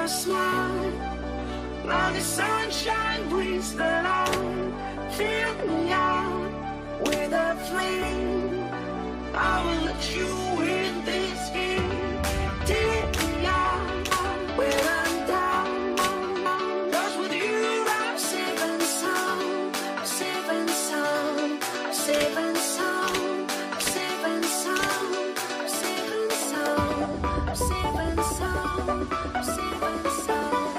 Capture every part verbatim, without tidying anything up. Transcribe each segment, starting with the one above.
smile. Now the sunshine brings the light. Fill me out with a flame. I will let you in this game. Take me out when I'm down. 'Cause with you I'm safe and sound. Safe and sound. Safe and sound. Safe and sound. Safe and sound. Safe and sound. Safe and sound.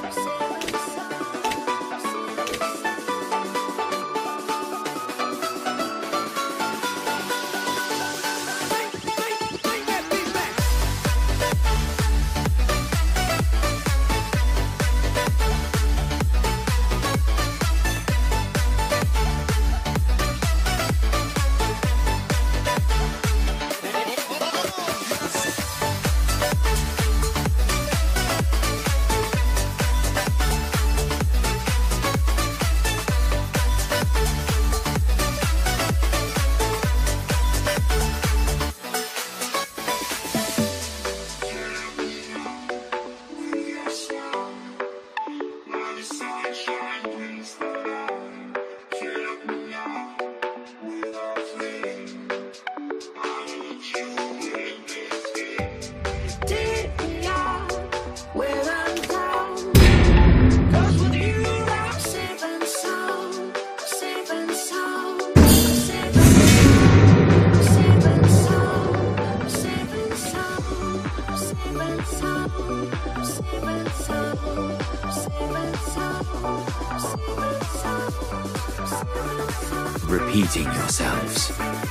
Repeating yourselves.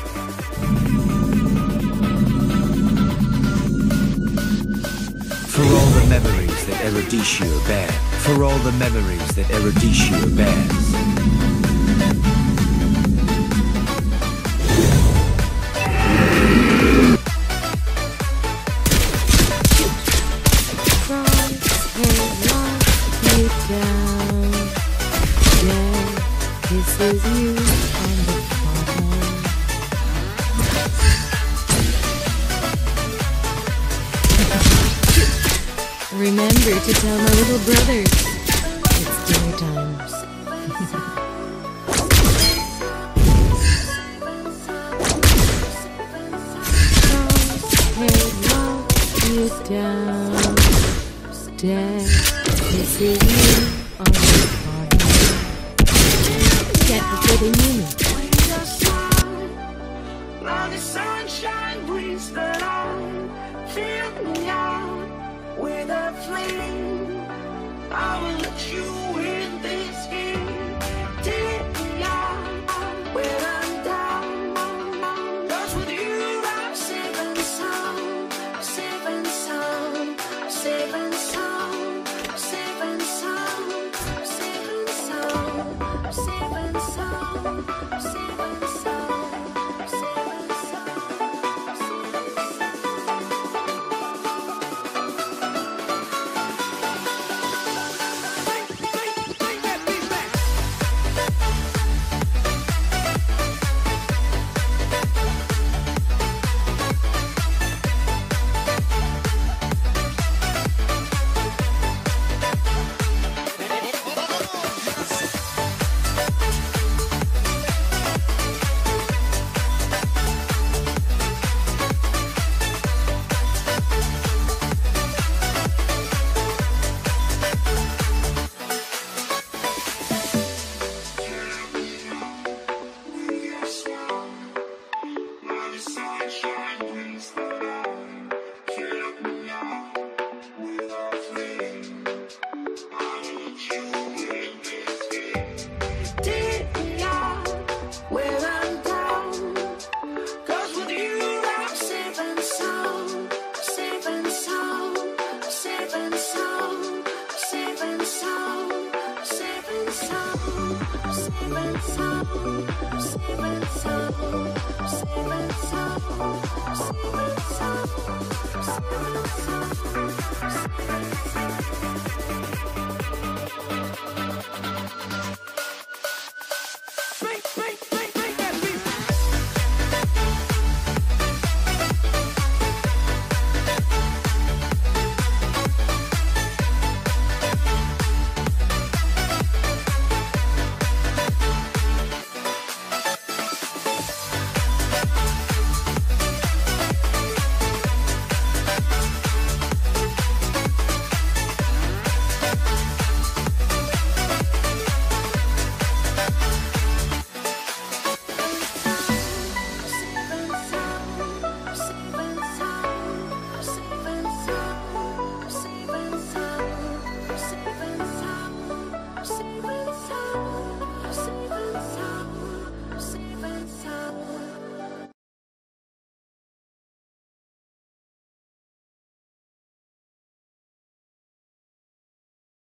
For all the memories that Eruditio bears. For all the memories that Eruditio bears. This is you on the phone. Remember to tell my little brothers it's dinner times. Hey, lock you down. Dad, this is you on the phone. Before they knew me. Now the sunshine brings the light. Fill me out with a flame. I will let you in this game. Take me out when I'm down. 'Cause with you I'm safe and sound. Safe and sound. Safe and sound. Safe and sound. Safe and sound. Safe and sound. Safe and sound. Safe and Say